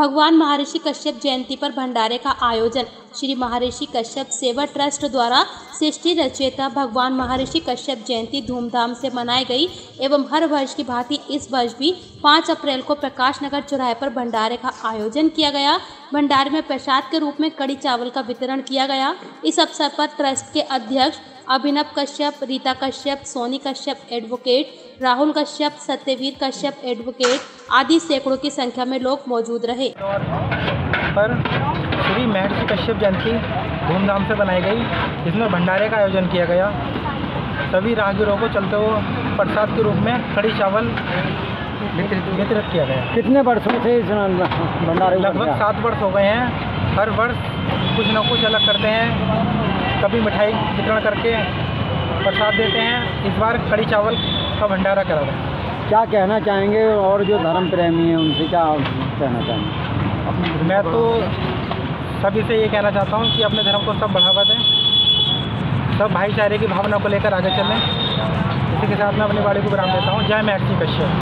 भगवान महर्षि कश्यप जयंती पर भंडारे का आयोजन श्री महर्षि कश्यप सेवा ट्रस्ट द्वारा सृष्टि रचयिता भगवान महर्षि कश्यप जयंती धूमधाम से मनाई गई एवं हर वर्ष की भांति इस वर्ष भी 5 अप्रैल को प्रकाश नगर चौराहे पर भंडारे का आयोजन किया गया। भंडारे में प्रसाद के रूप में कड़ी चावल का वितरण किया गया। इस अवसर पर ट्रस्ट के अध्यक्ष अभिनव कश्यप, रीता कश्यप, सोनी कश्यप एडवोकेट, राहुल कश्यप, सत्यवीर कश्यप एडवोकेट आदि सैकड़ों की संख्या में लोग मौजूद रहे। पर श्री महर्षि कश्यप जयंती धूमधाम से बनाई गई, जिसमें भंडारे का आयोजन किया गया। सभी राहगीरों को चलते हुए प्रसाद के रूप में कड़ी चावल वितरित किया गया। कितने वर्षों से इस भंडारे? लगभग 7 वर्ष हो गए हैं। हर वर्ष कुछ न कुछ अलग करते हैं। कभी मिठाई वितरण करके प्रसाद देते हैं। इस बार कड़ी चावल का भंडारा करा रहे हैं। क्या कहना चाहेंगे और जो धर्म प्रेमी हैं उनसे क्या कहना चाहेंगे? मैं तो सभी से ये कहना चाहता हूँ कि अपने धर्म को सब बढ़ावा दें, सब भाईचारे की भावना को लेकर आगे चलें। इसी के साथ मैं अपनी वाणी को विराम देता हूँ। जय महर्षि कश्यप।